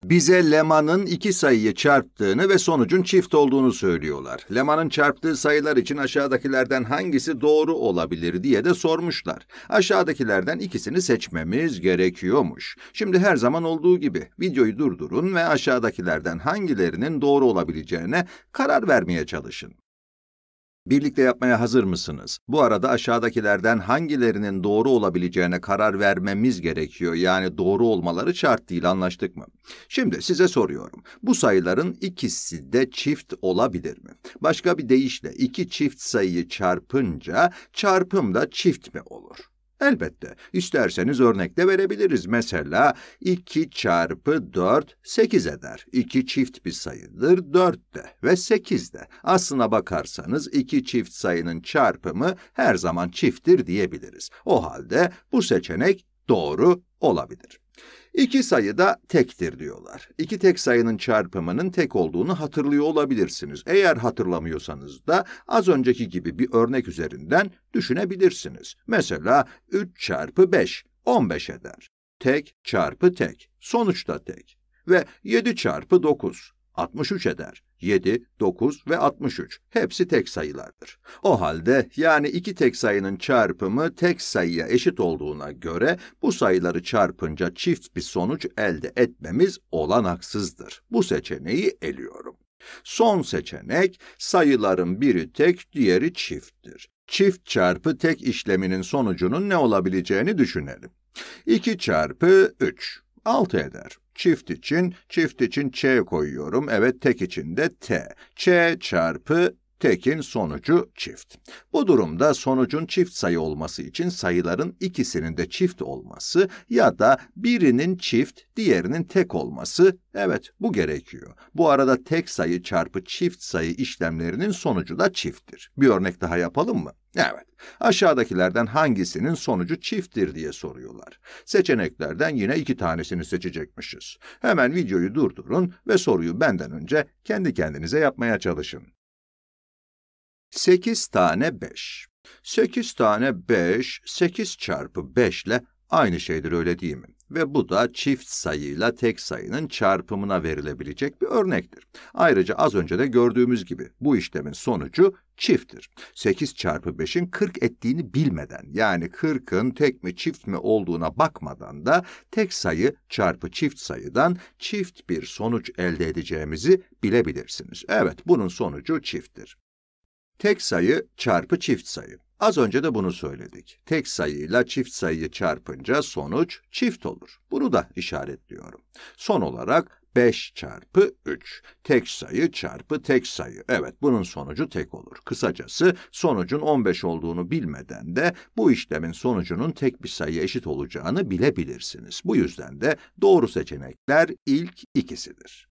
Bize Lema'nın iki sayıyı çarptığını ve sonucun çift olduğunu söylüyorlar. Lema'nın çarptığı sayılar için aşağıdakilerden hangisi doğru olabilir diye de sormuşlar. Aşağıdakilerden ikisini seçmemiz gerekiyormuş. Şimdi her zaman olduğu gibi videoyu durdurun ve aşağıdakilerden hangilerinin doğru olabileceğine karar vermeye çalışın. Birlikte yapmaya hazır mısınız? Bu arada aşağıdakilerden hangilerinin doğru olabileceğine karar vermemiz gerekiyor. Yani doğru olmaları şart değil, anlaştık mı? Şimdi size soruyorum. Bu sayıların ikisi de çift olabilir mi? Başka bir deyişle iki çift sayıyı çarpınca çarpım da çift mi olur? Elbette. İsterseniz örnek de verebiliriz. Mesela 2 çarpı 4 8 eder. 2 çift bir sayıdır, 4 de ve 8 de. Aslına bakarsanız iki çift sayının çarpımı her zaman çifttir diyebiliriz. O halde bu seçenek doğru olabilir. İki sayı da tektir diyorlar. İki tek sayının çarpımının tek olduğunu hatırlıyor olabilirsiniz. Eğer hatırlamıyorsanız da az önceki gibi bir örnek üzerinden düşünebilirsiniz. Mesela 3 çarpı 5, 15 eder. Tek çarpı tek, sonuçta tek. Ve 7 çarpı 9, 63 eder. 7, 9 ve 63. Hepsi tek sayılardır. O halde yani iki tek sayının çarpımı tek sayıya eşit olduğuna göre bu sayıları çarpınca çift bir sonuç elde etmemiz olanaksızdır. Bu seçeneği eliyorum. Son seçenek sayıların biri tek, diğeri çifttir. Çift çarpı tek işleminin sonucunun ne olabileceğini düşünelim. 2 çarpı 3, 6 eder. Çift için Ç koyuyorum. Evet, tek için de T. Ç çarpı tekin sonucu çift. Bu durumda sonucun çift sayı olması için sayıların ikisinin de çift olması ya da birinin çift, diğerinin tek olması, evet bu gerekiyor. Bu arada tek sayı çarpı çift sayı işlemlerinin sonucu da çifttir. Bir örnek daha yapalım mı? Evet. Aşağıdakilerden hangisinin sonucu çifttir diye soruyorlar. Seçeneklerden yine 2 tanesini seçecekmişiz. Hemen videoyu durdurun ve soruyu benden önce kendi kendinize yapmaya çalışın. 8 tane 5. 8 tane 5, 8 çarpı 5 ile aynı şeydir, öyle değil mi? Ve bu da çift sayıyla tek sayının çarpımına verilebilecek bir örnektir. Ayrıca az önce de gördüğümüz gibi bu işlemin sonucu çifttir. 8 çarpı 5'in 40 ettiğini bilmeden, yani 40'ın tek mi çift mi olduğuna bakmadan da tek sayı çarpı çift sayıdan çift bir sonuç elde edeceğimizi bilebilirsiniz. Evet, bunun sonucu çifttir. Tek sayı çarpı çift sayı. Az önce de bunu söyledik. Tek sayıyla çift sayıyı çarpınca sonuç çift olur. Bunu da işaretliyorum. Son olarak 5 çarpı 3. Tek sayı çarpı tek sayı. Evet, bunun sonucu tek olur. Kısacası sonucun 15 olduğunu bilmeden de bu işlemin sonucunun tek bir sayıya eşit olacağını bilebilirsiniz. Bu yüzden de doğru seçenekler ilk ikisidir.